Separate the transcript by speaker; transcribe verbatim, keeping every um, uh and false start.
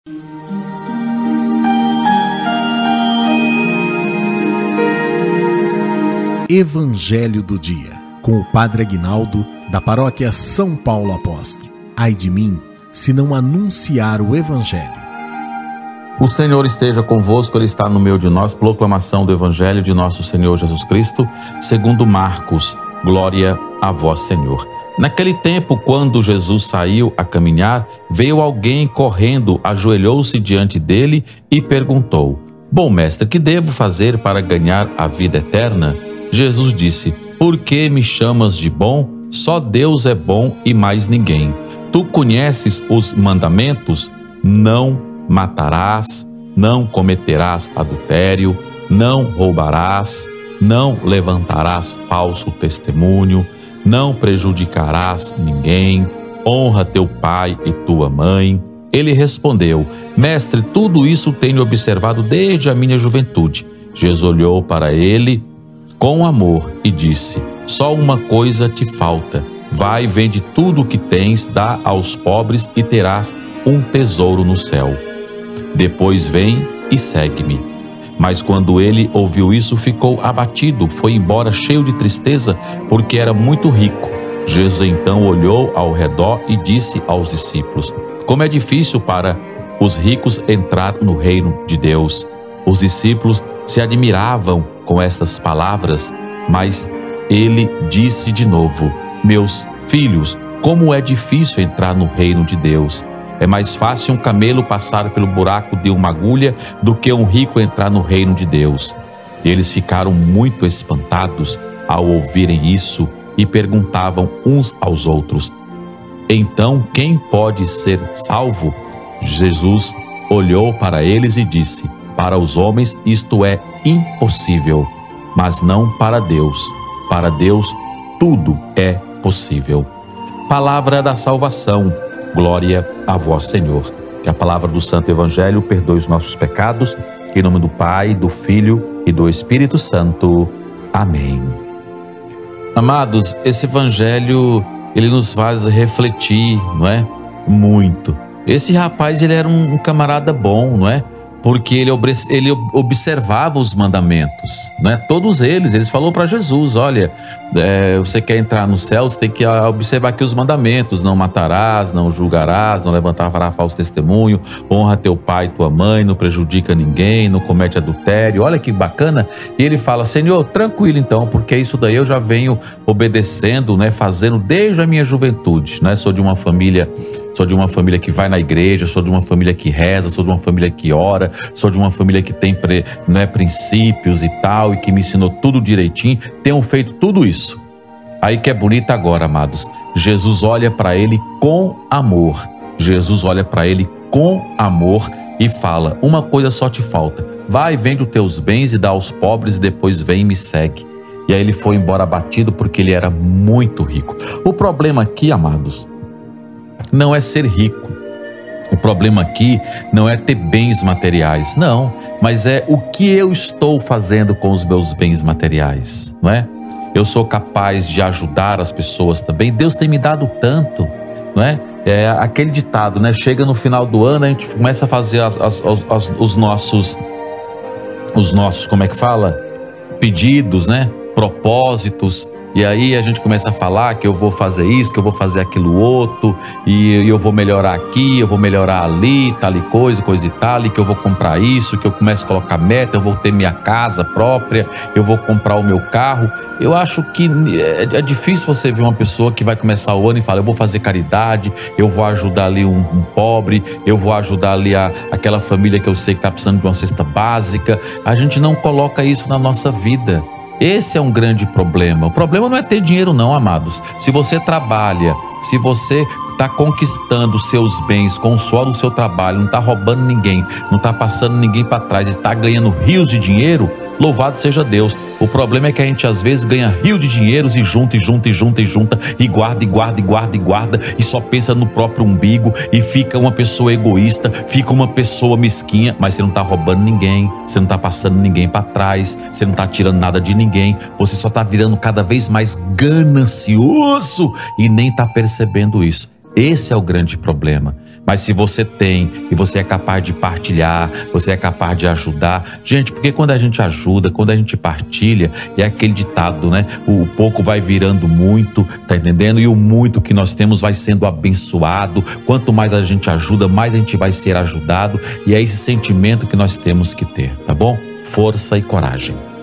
Speaker 1: Evangelho do Dia, com o Padre Aguinaldo, da Paróquia São Paulo Apóstolo. Ai de mim, se não anunciar o Evangelho.
Speaker 2: O Senhor esteja convosco, Ele está no meio de nós. Proclamação do Evangelho de nosso Senhor Jesus Cristo, segundo Marcos. Glória a vós, Senhor. Naquele tempo, quando Jesus saiu a caminhar, veio alguém correndo, ajoelhou-se diante dele e perguntou: Bom mestre, que devo fazer para ganhar a vida eterna? Jesus disse: Por que me chamas de bom? Só Deus é bom e mais ninguém. Tu conheces os mandamentos? Não matarás, não cometerás adultério, não roubarás, não levantarás falso testemunho, não prejudicarás ninguém, honra teu pai e tua mãe. Ele respondeu: Mestre, tudo isso tenho observado desde a minha juventude. Jesus olhou para ele com amor e disse: Só uma coisa te falta. Vai, vende tudo o que tens, dá aos pobres e terás um tesouro no céu. Depois vem e segue-me. Mas quando ele ouviu isso, ficou abatido, foi embora cheio de tristeza, porque era muito rico. Jesus então olhou ao redor e disse aos discípulos: Como é difícil para os ricos entrar no reino de Deus. Os discípulos se admiravam com estas palavras, mas ele disse de novo: Meus filhos, como é difícil entrar no reino de Deus. É mais fácil um camelo passar pelo buraco de uma agulha do que um rico entrar no reino de Deus. Eles ficaram muito espantados ao ouvirem isso e perguntavam uns aos outros: Então quem pode ser salvo? Jesus olhou para eles e disse: Para os homens isto é impossível, mas não para Deus. Para Deus tudo é possível. Palavra da salvação. Glória a vós, Senhor. Que a palavra do Santo Evangelho perdoe os nossos pecados. Em nome do Pai, do Filho e do Espírito Santo. Amém. Amados, esse Evangelho, ele nos faz refletir, não é? Muito. Esse rapaz, ele era um, um camarada bom, não é? Porque ele, ele observava os mandamentos, né? Todos eles, eles falou para Jesus: olha, é, você quer entrar no céu, você tem que observar aqui os mandamentos: não matarás, não julgarás, não levantarás falso testemunho, honra teu pai e tua mãe, não prejudica ninguém, não comete adultério. Olha que bacana. E ele fala: Senhor, tranquilo então, porque isso daí eu já venho obedecendo, né? Fazendo desde a minha juventude, né? Sou de uma família Sou de uma família que vai na igreja, sou de uma família que reza, sou de uma família que ora, sou de uma família que tem né, princípios e tal, e que me ensinou tudo direitinho. Tenho feito tudo isso. Aí que é bonito agora, amados. Jesus olha para ele com amor. Jesus olha para ele com amor e fala: uma coisa só te falta. Vai, vende os teus bens e dá aos pobres e depois vem e me segue. E aí ele foi embora abatido porque ele era muito rico. O problema aqui, amados, não é ser rico. O problema aqui não é ter bens materiais, não, mas é o que eu estou fazendo com os meus bens materiais, não é? Eu sou capaz de ajudar as pessoas também. Deus tem me dado tanto, não é? É aquele ditado, né? Chega no final do ano, a gente começa a fazer as, as, as, os nossos, os nossos, como é que fala? Pedidos, né? Propósitos. E aí a gente começa a falar que eu vou fazer isso, que eu vou fazer aquilo outro, e eu vou melhorar aqui, eu vou melhorar ali, tal e coisa, coisa e tal, e que eu vou comprar isso, que eu começo a colocar meta, eu vou ter minha casa própria, eu vou comprar o meu carro. Eu acho que é, é difícil você ver uma pessoa que vai começar o ano e fala: eu vou fazer caridade, eu vou ajudar ali um, um pobre, eu vou ajudar ali a, aquela família que eu sei que está precisando de uma cesta básica. A gente não coloca isso na nossa vida. Esse é um grande problema. O problema não é ter dinheiro não, amados. Se você trabalha, se você está conquistando seus bens com o suor do seu trabalho, não está roubando ninguém, não está passando ninguém para trás, está ganhando rios de dinheiro, louvado seja Deus. O problema é que a gente às vezes ganha rio de dinheiros e junta, e junta, e junta, e junta, e guarda, e guarda, e guarda, e guarda, e só pensa no próprio umbigo, e fica uma pessoa egoísta, fica uma pessoa mesquinha, mas você não está roubando ninguém, você não está passando ninguém para trás, você não está tirando nada de ninguém, você só está virando cada vez mais ganancioso e nem está percebendo isso. Esse é o grande problema. Mas se você tem e você é capaz de partilhar, você é capaz de ajudar, gente, porque quando a gente ajuda, quando a gente partilha, é aquele ditado, né? O pouco vai virando muito, tá entendendo? E o muito que nós temos vai sendo abençoado. Quanto mais a gente ajuda, mais a gente vai ser ajudado. E é esse sentimento que nós temos que ter, tá bom? Força e coragem.